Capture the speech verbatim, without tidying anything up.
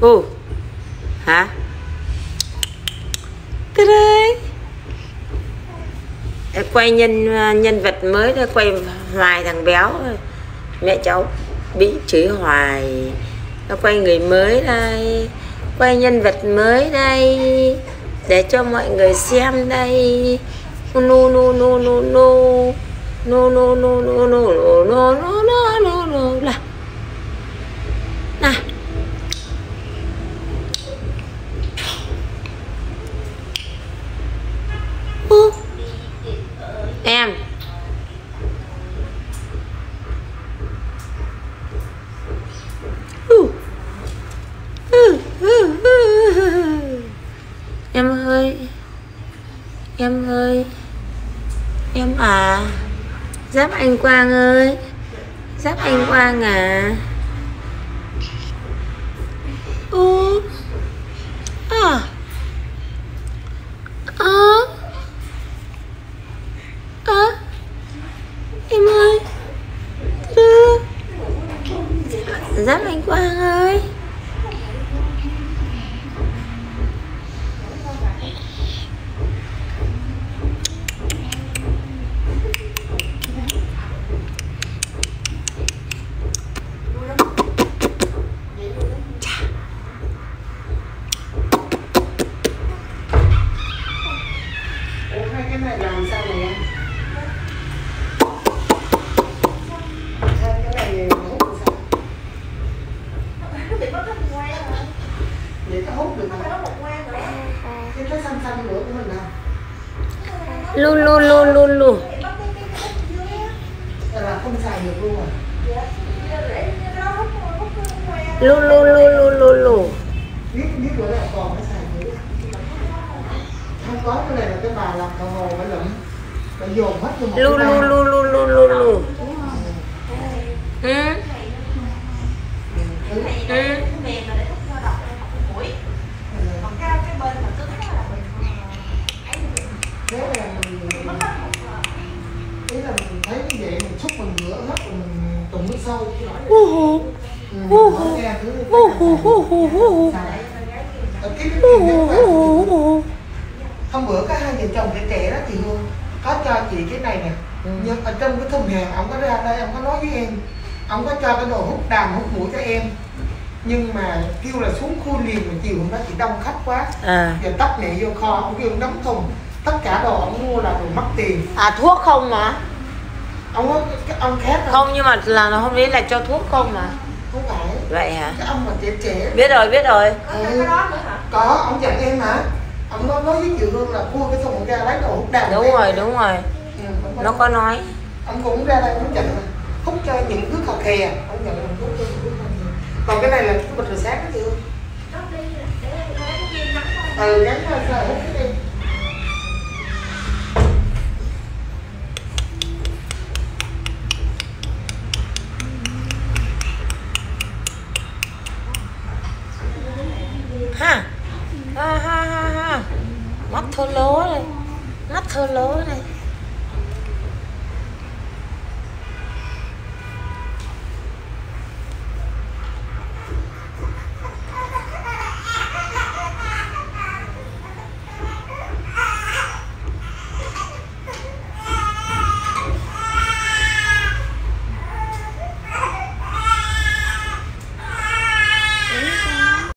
Ồ, hả? Tới đây. Quay nhân nhân vật mới đây, quay hoài thằng béo rồi. Mẹ cháu bị chửi hoài. Nó quay người mới đây, quay nhân vật mới đây để cho mọi người xem đây. No no no no no no no no no no no no no no no là nè. Uh. Em uh. Uh. Uh. Uh. Em ơi, em ơi, em à, Giáp anh Quang ơi, Giáp anh Quang à. Ô à à à em ơi, đưa Giáp anh Quang ơi. Cái này làm sao này em? Cái này hút làm sao? Vậy có hút được không? Cái cái xanh xanh nữa của mình nào? Lu lu lu lu lu. Là không xài được luôn à? Lu lu lu lu lu lu. Biết biết bữa nào còn phải xài nữa. Không có cái này là cái bà làm cầu hồ phải lụm, phải dồn hết cho một Lu lu lu lu lu lu lu. Ừ. Ừ. Thế là mình ý là mình thấy như vậy mình xúc mình rửa hết rồi mình trùng nước sâu. Hù hù. Hù hù. Hù hù hù hù hù. Hôm bữa có hai vợ chồng trẻ trẻ đó chị Hương có cho chị cái này nè, ừ. Nhưng ở trong cái thùng hàng ông có ra đây ông có nói với em, ông có cho cái đồ hút đàm hút mũi cho em, nhưng mà kêu là xuống khui liền mà chiều hôm đó chị đông khách quá, à. Giờ tấp nhẹ vô kho ông kêu đóng thùng, tất cả đồ ông mua là đồ mất tiền. À thuốc không mà ông có cái ông khác không? Không, nhưng mà là nó hôm đấy là cho thuốc không mà. Không phải vậy hả? Cái ông mà trẻ trẻ biết rồi biết rồi. Ừ. Có cái đó nữa hả? Có, ông dặn em hả? Ông nói, nói với chị Hương là mua cái thùng ra lấy đồ hút đàm. Đúng rồi em. Đúng rồi, ừ, nó có nói. Ông cũng ra đây ông dặn hút cho những đứa khò khè, ông dặn là hút cho những đứa khò khè. Còn cái này là cái bịch rửa sáng đó chị Hương. Ừ, gắn ra hút cái đi. Ha ha ha ha, mắt thô lố đây, mắt thô lố đây.